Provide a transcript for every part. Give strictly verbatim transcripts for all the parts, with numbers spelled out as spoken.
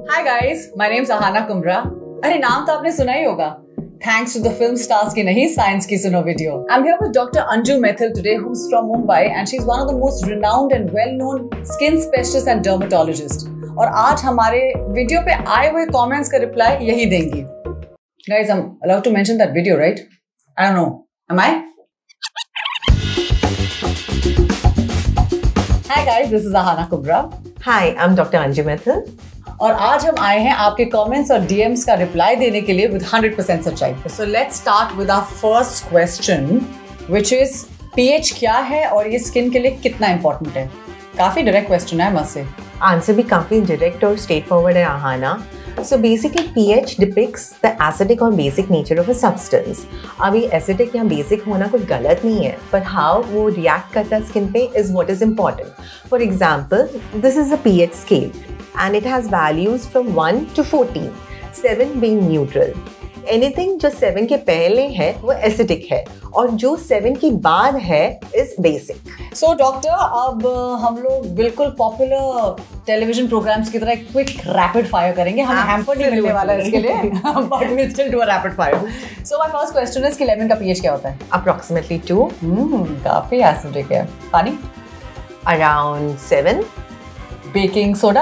Hi guys, my name is Ahana Kumra. अरे नाम तो आपने सुना ही होगा. Thanks to the film stars की नहीं, science की सुनो video. I'm here with Doctor Anju Methil today, who's from Mumbai, and she's one of the most renowned and well-known skin specialist and dermatologist. और आज हमारे वीडियो पे आए हुए comments का reply यही देंगी. Guys, I'm allowed to mention that video, right? I don't know. Am I? Hi guys, this is Ahana Kumra. Hi, I'm Doctor Anju Methil. और आज हम आए हैं आपके कमेंट्स और डीएम्स का रिप्लाई देने के लिए विद हंड्रेड परसेंट सच्चाई. So let's start with our first question which is pH क्या है और ये स्किन के लिए कितना इंपॉर्टेंट है. काफी डायरेक्ट क्वेश्चन है मुझसे. आंसर भी काफी डायरेक्ट और स्ट्रेट फॉरवर्ड है Aahana. So basically pH depicts the acidic or basic nature of a substance. अभी acidic या basic होना कुछ गलत नहीं है, पर how वो react करता है skin पे is what is important. For example, this is a pH scale and it has values from one to fourteen, seven being neutral. Anything जो seven के पहले है वो acidic है और जो seven की बाद है is basic. So डॉक्टर, अब हम लोग बिल्कुल पॉपुलर टेलीविजन प्रोग्राम्स की तरह एक क्विक रैपिड फायर करेंगे. हमें हैम्पर नहीं मिलने वाला है इसके लिए, but we still do a rapid fire. So my first question is कि लेमन का पीएच क्या होता है? Approximately two. हम्म काफी एसिडिक है. पानी? Around seven. Baking soda?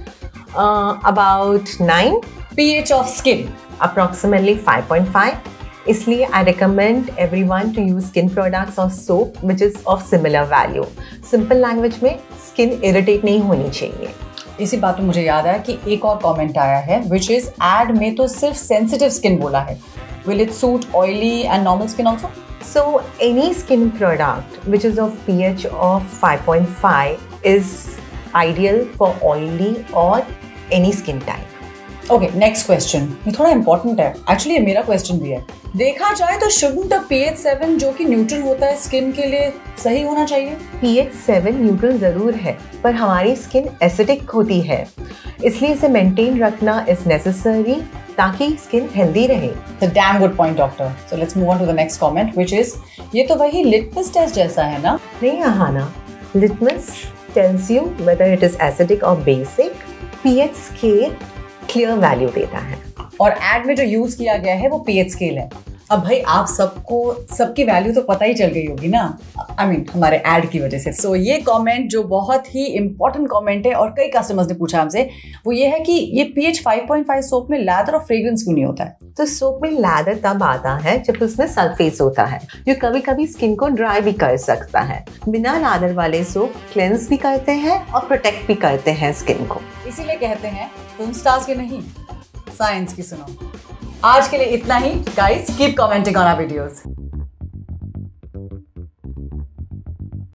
Uh, about nine. PH of skin? Approximately five point five. इसलिए I recommend everyone to use skin products or soap which is of similar value. Simple language में skin irritate नहीं होनी चाहिए. इसी बात पे मुझे याद आया कि एक और कमेंट आया है which is ad में तो सिर्फ sensitive skin बोला है. Will it suit oily and normal skin also? So any skin product which is of pH of five point five is ideal for oily or any skin type. Okay, next question. ये थोड़ा important है. Actually ये मेरा question भी है. देखा जाए तो शुडंट द पीएच सेवन जो कि न्यूट्रल होता है स्किन के लिए सही होना चाहिए? पीएच सेवन न्यूट्रल जरूर है, पर हमारी स्किन एसिडिक होती है, इसलिए इसे मेंटेन रखना इज नेसेसरी ताकि स्किन हेल्दी रहे. The damn good point doctor. So let's move on to the next comment which is ये तो वही लिटमस टेस्ट जैसा है ना? नहीं Aahana, litmus tells you whether it is acidic और basic. PH scale clear value देता है और एड में जो यूज किया गया है वो पीएच स्केल है. अब भाई आप सबको सबकी वैल्यू तो पता ही चल गई होगी ना, आई I मीन mean, हमारे एड की वजह से. सो so, ये कमेंट जो बहुत ही इंपॉर्टेंट कमेंट है और कई कस्टमर्स ने पूछा हमसे, वो ये है कि ये pH five point five soap में लैदर और फ्रेग्रेंस क्यों नहीं होता है? तो सोप में लैदर तब आता है जब उसमें सल्फेट होता है, जो कभी कभी स्किन को ड्राई भी कर सकता है. बिना लैदर वाले सोप क्लेंस भी करते हैं और प्रोटेक्ट भी करते हैं स्किन को. इसीलिए कहते हैं फिल्म स्टार्स के नहीं, साइंस की सुनो. आज के लिए इतना ही. Guys, keep commenting on our videos.